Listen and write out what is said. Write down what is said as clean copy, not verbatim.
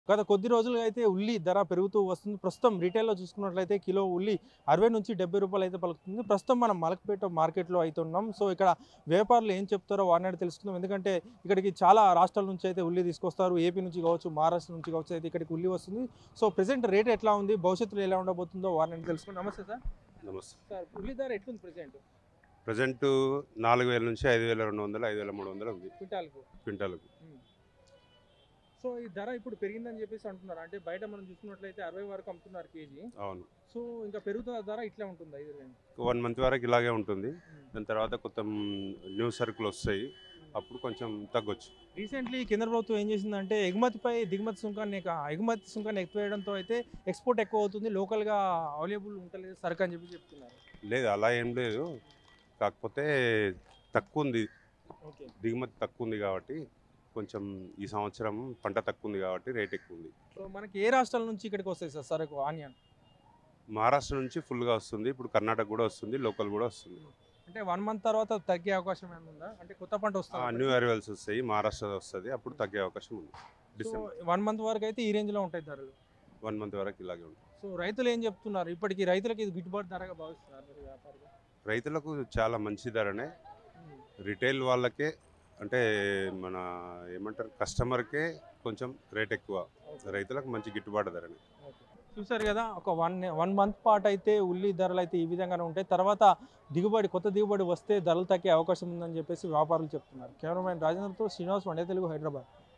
గత కొద్ది రోజులుగా అయితే ఉల్లి ధర పెరుగుతూ వస్తుంది. ప్రస్తుతం రిటైల్‌లో చూసుకున్నట్లయితే కిలో ఉల్లి రూ. 60-70 అయితే పలుకుతుంది. ప్రస్తుతం మనం మలక్పేట మార్కెట్‌లో అయితే ఉన్నాం. సో, ఇక్కడ వ్యాపారులు ఏం చెప్తారో వారిని అడిగి తెలుసుకుందాం. ఎందుకంటే ఇక్కడికి చాలా రాష్ట్రాల నుంచి అయితే ఉల్లి తీసుకొస్తారు. ఏపీ నుంచి కావచ్చు, మహారాష్ట్ర నుంచి కావచ్చు అయితే ఇక్కడికి ఉల్లి వస్తుంది. సో, ప్రెజెంట్ రేట్ ఎట్లా ఉంది? భవిష్యత్తులో ఎలా ఉండబోతుందో వారిని అడిగి తెలుసుకుందాం. నమస్తే సార్. నమస్తే. సార్ ఉల్లి ధర ఎట్లుంది ప్రెజెంట్? ప్రెజెంటు 4000 నుంచి 5200, 5300 ఉంది క్వింటాల్‌కు? క్వింటాల్‌కు. హ్మ్. సో, ఈ ధర ఇప్పుడు పెరిగిందని చెప్పేసి అంటున్నారు. అంటే బయట మనం చూసుకున్నట్లయితే 60 వరకు అమ్ముతున్నారు కేజీ. అవును. సో, ఇంకా పెరుగుతున్న ధర ఇట్లే ఉంటుందా ఇది రేంజ్? 1 మంత్ వరకు ఇలాగే ఉంటుంది. హ్మ్. దాని తర్వాత కొత్త న్యూ సరుకులొస్తాయి. అప్పుడు కొంచెం తగ్గొచ్చు. రీసెంట్లీ కేంద్ర ప్రభుత్వం ఏం చేసిందంటే ఎగుమతిపై దిగుమతి సుంకాన్ని ఎగుమతి సుంకాన్ని ఎక్కువేయడంతో అయితే ఎక్స్‌పోర్ట్ ఎక్కువ అవుతుంది. లోకల్‌గా అవైలబుల్ ఉంటలేదు సరుకు అని చెప్పి చెప్తున్నారు. లేదు అలా ఏం లేదు. కాకపోతే తక్కువుంది. ఓకే. దిగుమతి తక్కువుంది కాబట్టి కొంచెం ఈ సంవత్సరం పంట తక్కువుంది కాబట్టి రేట్ ఎక్కువుంది. సో, మనకి ఏ రాష్ట్రాల నుంచి ఇక్కడికి వస్తాయి సార్ సరుకు ఆనియన్? మహారాష్ట్ర నుంచి ఫుల్‌గా వస్తుంది. ఇప్పుడు కర్ణాటక గూడా వస్తుంది. లోకల్ గూడా వస్తుంది. అంటే 1 మంత్ తర్వాత తగ్గే అవకాశం ఏమైనా ఉందా? అంటే కొత్త పంట వస్తదా న్యూ అప్పటికి? అరైవల్స్ వస్తాయి. మహారాష్ట్ర వస్తది. అప్పుడు తగ్గే అవకాశం ఉంది. సో, డిసెంబర్ 1 మంత్ వరకు అయితే ఈ రేంజ్‌లో ఉంటాయి ధరలు. 1 మంత్ వరకు ఇలాగే ఉంటుంది. సో, రైతులు ఏం చెప్తున్నారు? ఇప్పటికి రైతులకి ఇది గిట్టుబాటు ధరగా భావిస్తున్నారు మీరు వ్యాపారులు? రైతులకు చాలా మంచి ధరనే. హ్మ్. రిటైల్ వాళ్ళకే అంటే మన ఏమంటారు కస్టమర్‌కే కొంచెం రేట్ ఎక్కువ. ఓకే. రైతులకు మంచి గిట్టుబాటు ధరనే. ఓకే. చూసారు గదా! ఒక 1 మంత్ పాటయితే ఉల్లి ధరలైతే ఈ విధంగానే ఉంటాయి. తర్వాత కొత్త దిగుబడి వస్తే ధరలు తగ్గే అవకాశం ఉందని జెప్పేసి వ్యాపారులు చెప్తున్నారు. కెమెరామెన్ రాజేంద్రతో శ్రీనివాస్ వన్డే తెలుగు హైదరాబాద్.